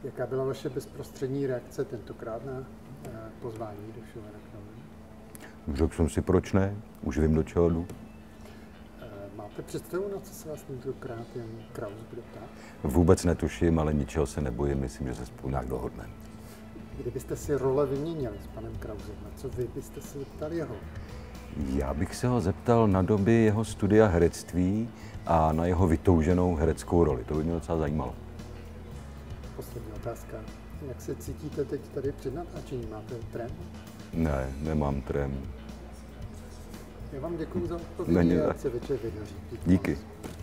Jaká byla vaše bezprostřední reakce tentokrát na pozvání do show na Krauze? Řekl jsem si, proč ne, už vím, do čeho jdu. Máte představu, na co se vás tentokrát Jan Kraus bude ptát? Vůbec netuším, ale ničeho se nebojím, myslím, že se spolu nějak dohodneme. Kdybyste si role vyměnili s panem Krausem, na co vy byste se zeptali jeho? Já bych se ho zeptal na doby jeho studia herectví a na jeho vytouženou hereckou roli. To by mě docela zajímalo. Poslední otázka. Jak se cítíte teď tady před natáčením? Máte trém? Ne, nemám trém. Já vám děkuji za odpovědi a se večer vydaří. Díky.